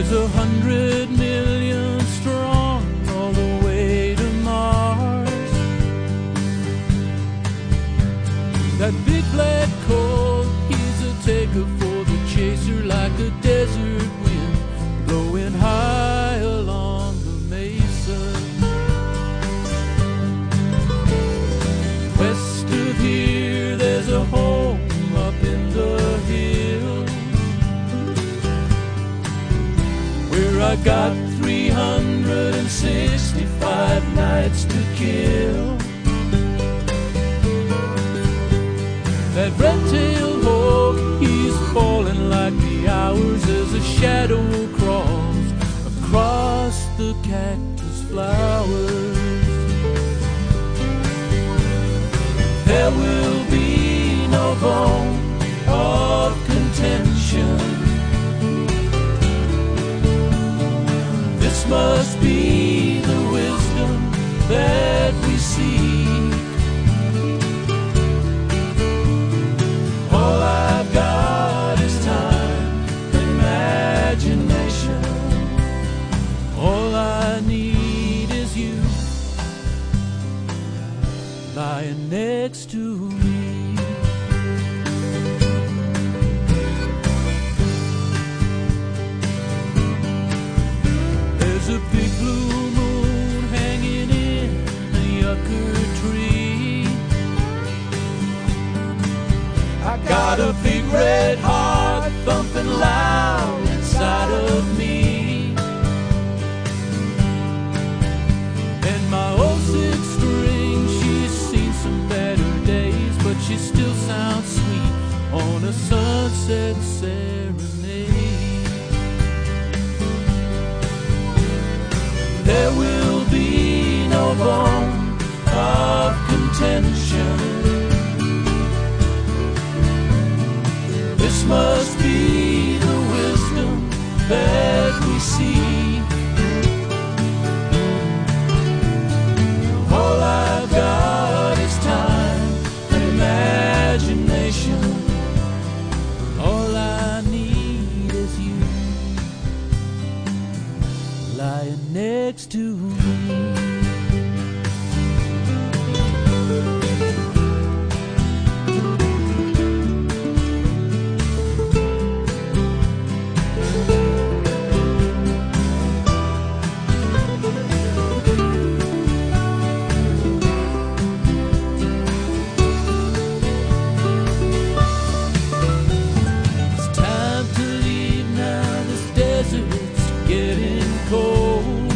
There's 100 million strong all the way to Mars. That big black coal, he's a taker for the chaser, like a desert wind blowing high along the mesa. West of here, there's a home up in the hills, where I got 365 nights to kill. That red-tailed hawk, he's falling like the hours as a shadow crawls across the cactus flowers. There will be no bone of contention. This must be the wisdom that we seek. All I've got is time, imagination. All I need is you, lying next to me. There's a big blue moon hanging in a yucca tree. I got a big red heart thumping loud inside of me. And my old six string, she's seen some better days, but she still sounds sweet on a sunset serenade. There will be no bone of contention. This must be the wisdom that we seek. All I've got is time and imagination. All I need is you, lying next to me. It's time to leave now, this desert's getting cold.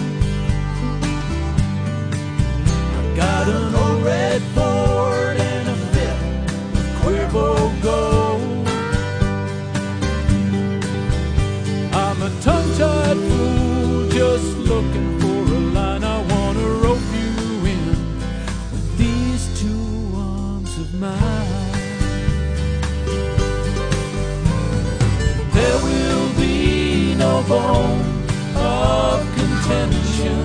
I've got an old red Ford and a fit of Cuervo gold. I'm a tongue-tied fool just looking for a line. I wanna rope you in with these two arms of mine. There will be no bone of contention.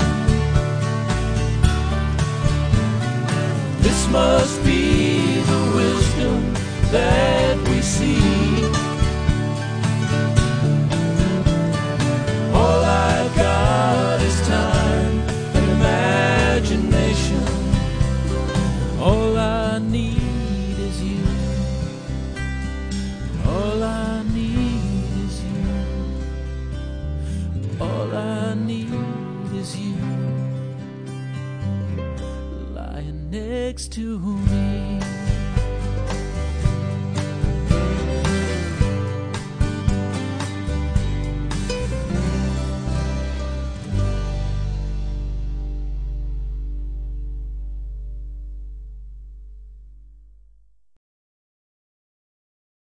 This must be the wisdom that we seek. All I've got is time and imagination. All I need is you. All I need is you. All I need is you, lying next to me.